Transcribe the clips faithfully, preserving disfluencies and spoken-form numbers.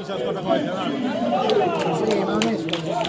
si ascolta come il Sì, ma non è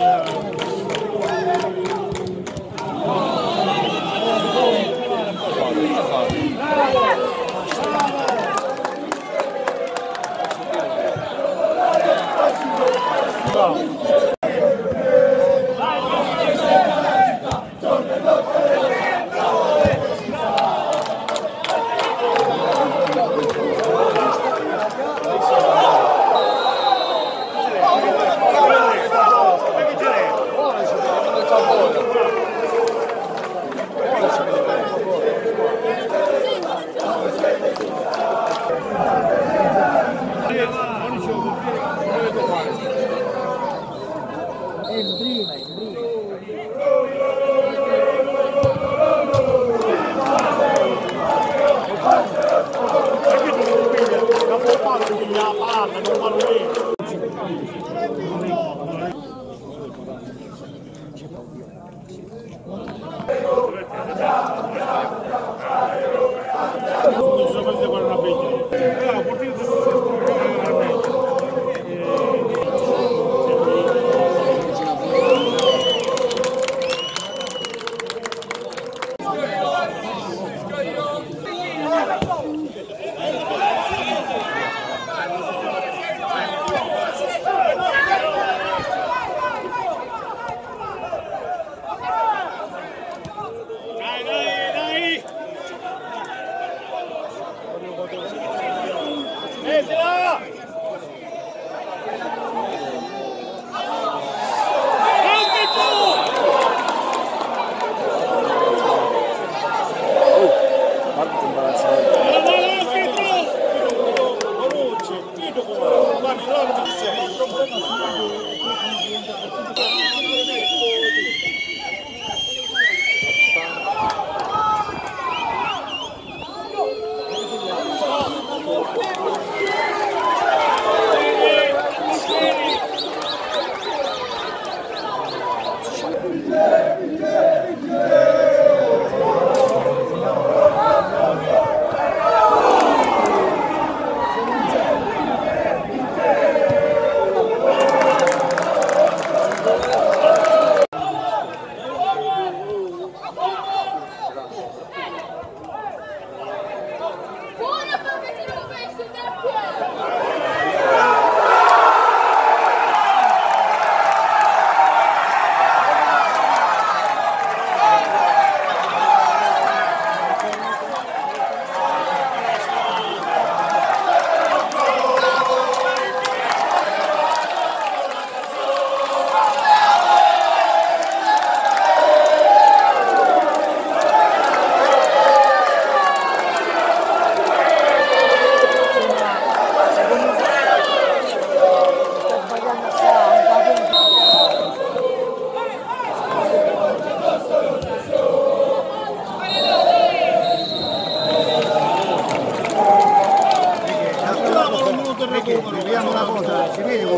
vediamo una cosa, ci vedi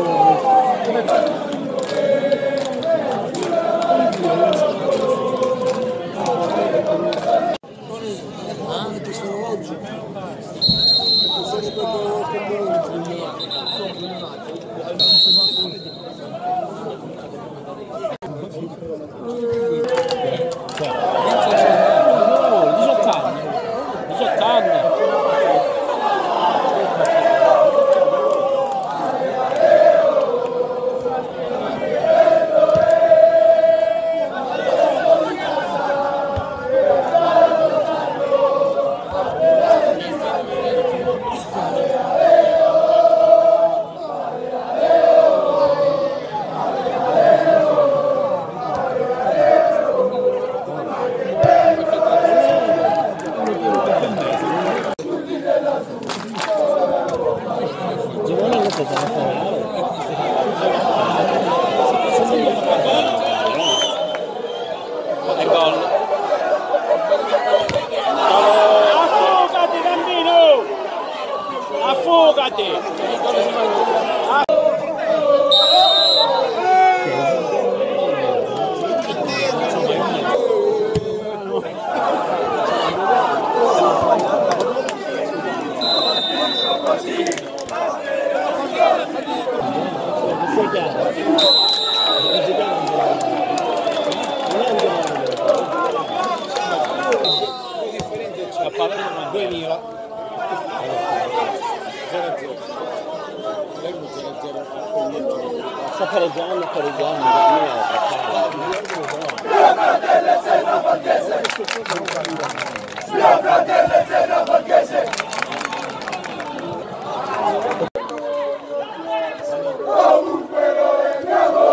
come... Affogati bambino! Affogati! sei chiaro, il musicale non è un genere, è differente a Palermo duemila, zero a zero, zero a zero, sta pareggiando, pareggiando, mio fratello Serra Borghese. Ovunque noi andiamo.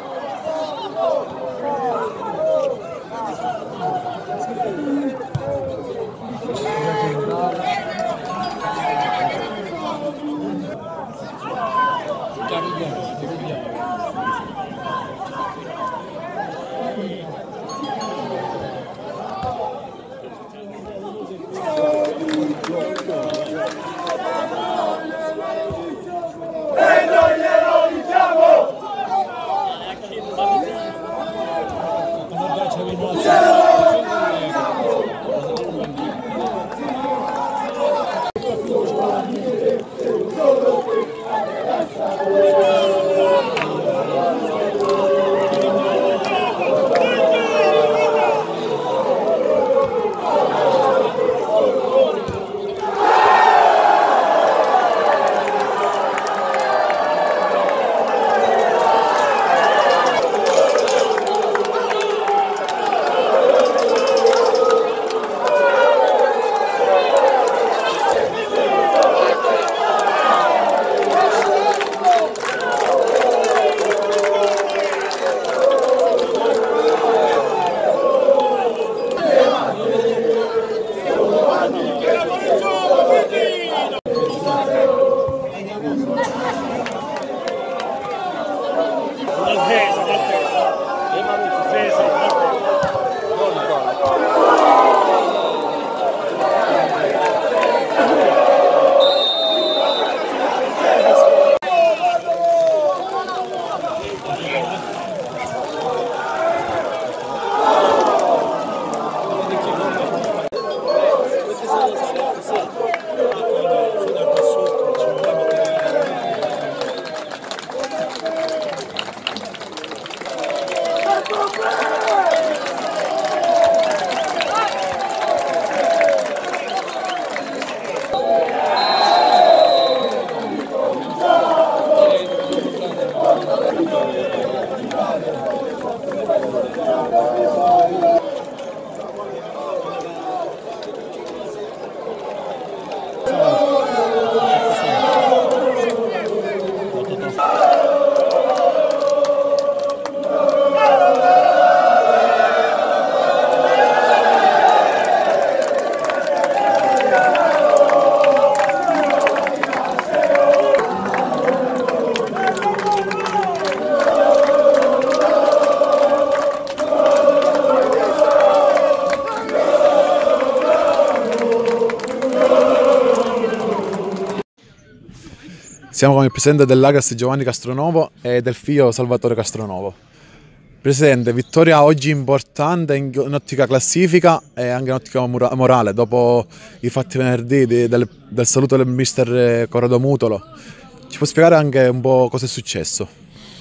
Siamo con il presidente dell'A G A S Giovanni Castronovo e del figlio Salvatore Castronovo. Presidente, vittoria oggi importante in, in ottica classifica e anche in ottica morale, dopo i fatti venerdì di, del, del saluto del mister Corrado Mutolo. Ci può spiegare anche un po' cosa è successo?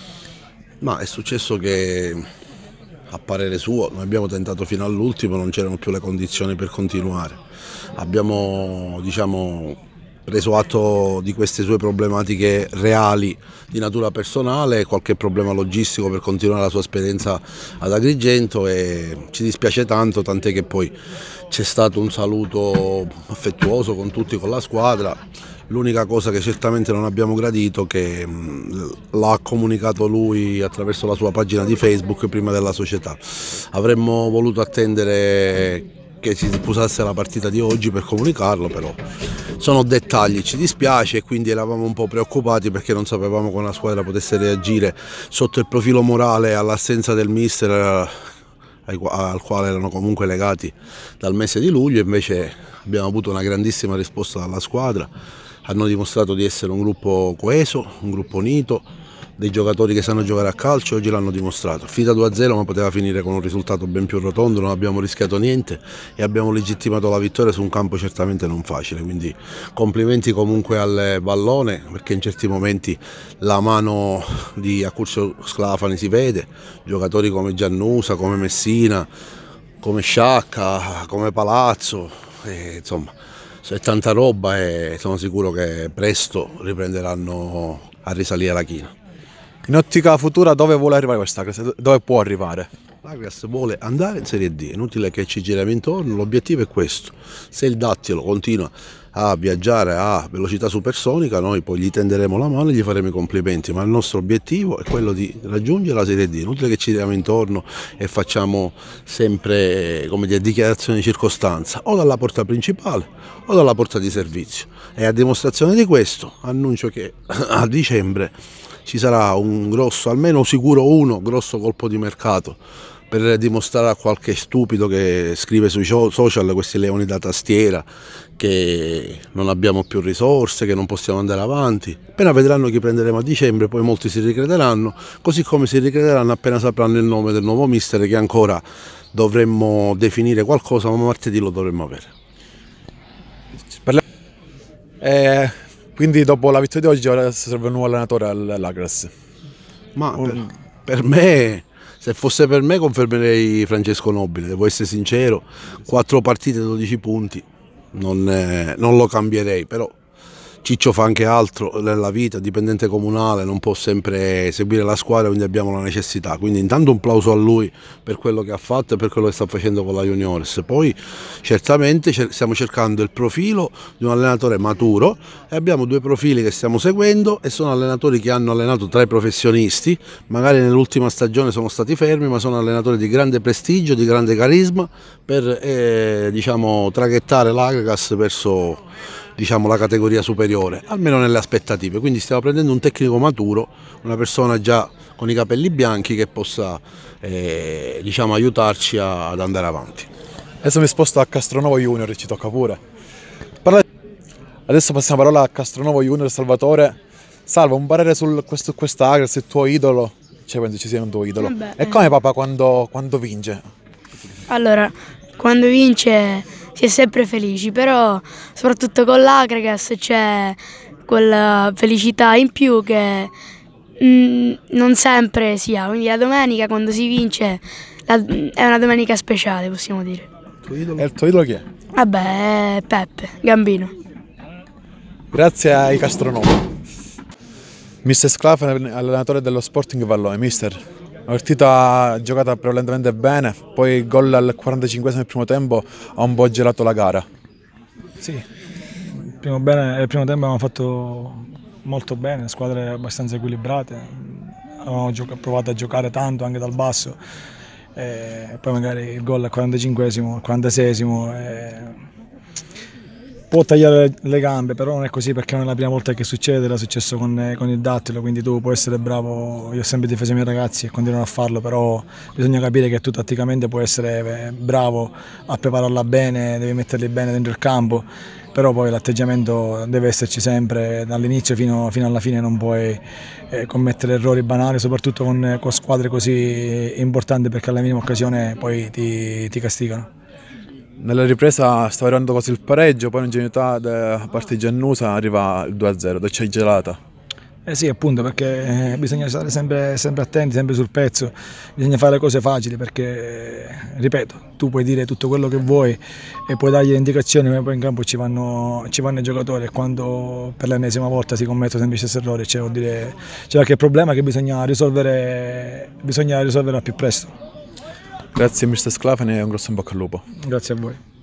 Ma è successo che, a parere suo, noi abbiamo tentato fino all'ultimo, non c'erano più le condizioni per continuare. Abbiamo, diciamo, preso atto di queste sue problematiche reali di natura personale, qualche problema logistico per continuare la sua esperienza ad Agrigento, e ci dispiace tanto, tant'è che poi c'è stato un saluto affettuoso con tutti, con la squadra. L'unica cosa che certamente non abbiamo gradito è che l'ha comunicato lui attraverso la sua pagina di Facebook prima della società. Avremmo voluto attendere che si disputasse la partita di oggi per comunicarlo, però sono dettagli, ci dispiace, e quindi eravamo un po' preoccupati perché non sapevamo come la squadra potesse reagire sotto il profilo morale all'assenza del mister, al quale erano comunque legati dal mese di luglio. Invece abbiamo avuto una grandissima risposta dalla squadra, hanno dimostrato di essere un gruppo coeso, un gruppo unito, dei giocatori che sanno giocare a calcio, oggi l'hanno dimostrato. Finita due a zero, ma poteva finire con un risultato ben più rotondo, non abbiamo rischiato niente e abbiamo legittimato la vittoria su un campo certamente non facile, quindi complimenti comunque al Vallone, perché in certi momenti la mano di Accursio Sclafani si vede, giocatori come Giannusa, come Messina, come Sciacca, come Palazzo, e, insomma c'è tanta roba e sono sicuro che presto riprenderanno a risalire la china. In ottica futura dove vuole arrivare questa classe? Dove può arrivare? L'Agras vuole andare in Serie D, è inutile che ci giriamo intorno, l'obiettivo è questo. Se il Dattilo continua a viaggiare a velocità supersonica, noi poi gli tenderemo la mano e gli faremo i complimenti, ma il nostro obiettivo è quello di raggiungere la Serie D, è inutile che ci giriamo intorno e facciamo sempre, come dire, dichiarazioni di circostanza, o dalla porta principale o dalla porta di servizio. E a dimostrazione di questo annuncio che a dicembre ci sarà un grosso, almeno sicuro uno, grosso colpo di mercato per dimostrare a qualche stupido che scrive sui social, questi leoni da tastiera, che non abbiamo più risorse, che non possiamo andare avanti. Appena vedranno chi prenderemo a dicembre, poi molti si ricrederanno, così come si ricrederanno appena sapranno il nome del nuovo mister, che ancora dovremmo definire qualcosa, ma martedì lo dovremmo avere. Eh, quindi dopo la vittoria di oggi ora serve un nuovo allenatore all'Agras. Ma per, per me, se fosse per me, confermerei Francesco Nobile, devo essere sincero, quattro partite, dodici punti, non, eh, non lo cambierei, però Ciccio fa anche altro nella vita, dipendente comunale, non può sempre seguire la squadra, quindi abbiamo la necessità. Quindi intanto un plauso a lui per quello che ha fatto e per quello che sta facendo con la Juniores. Poi certamente stiamo cercando il profilo di un allenatore maturo e abbiamo due profili che stiamo seguendo e sono allenatori che hanno allenato tra i professionisti, magari nell'ultima stagione sono stati fermi, ma sono allenatori di grande prestigio, di grande carisma per eh, diciamo, traghettare l'Agras verso, diciamo, la categoria superiore, almeno nelle aspettative. Quindi stiamo prendendo un tecnico maturo, una persona già con i capelli bianchi che possa eh, diciamo, aiutarci a, ad andare avanti. Adesso mi sposto a Castronovo Junior, ci tocca pure. Parla... Adesso passiamo la parola a Castronovo Junior. Salvatore, Salva, un parere su questo, questa Agras, il tuo idolo? Cioè, penso ci sia un tuo idolo. Vabbè, e come papà quando, quando vince? Allora, quando vince si è sempre felici, però soprattutto con l'Agras c'è quella felicità in più che mh, non sempre si ha, quindi la domenica quando si vince la, è una domenica speciale, possiamo dire. E il tuo idolo chi è? Vabbè, è Peppe Gambino. Grazie ai Castronovo. mister Sclafani, allenatore dello Sporting Vallone. Mister, la partita giocata prevalentemente bene, poi il gol al quarantacinquesimo del primo tempo ha un po' gelato la gara. Sì, il primo, bene, il primo tempo abbiamo fatto molto bene, squadre abbastanza equilibrate, avevamo provato a giocare tanto anche dal basso, e poi magari il gol al quarantacinquesimo, al quarantaseiesimo e può tagliare le gambe, però non è così perché non è la prima volta che succede, era successo con, con il Dattilo, quindi tu puoi essere bravo, io ho sempre difeso i miei ragazzi e continuano a farlo, però bisogna capire che tu tatticamente puoi essere bravo a prepararla bene, devi metterli bene dentro il campo, però poi l'atteggiamento deve esserci sempre, dall'inizio fino, fino alla fine non puoi eh, commettere errori banali, soprattutto con, con squadre così importanti perché alla minima occasione poi ti, ti castigano. Nella ripresa stava arrivando quasi il pareggio, poi l'ingenuità da parte di Giannusa arriva il due a zero, dove c'è gelata. Eh sì, appunto, perché bisogna stare sempre, sempre attenti, sempre sul pezzo, bisogna fare cose facili perché, ripeto, tu puoi dire tutto quello che vuoi e puoi dargli le indicazioni, ma poi in campo ci vanno, ci vanno i giocatori e quando per l'ennesima volta si commettono sempre gli stessi errori c'è cioè qualche problema che bisogna risolvere, bisogna risolvere al più presto. Grazie mister Sclafani e un grosso in bocca al lupo. Grazie a voi.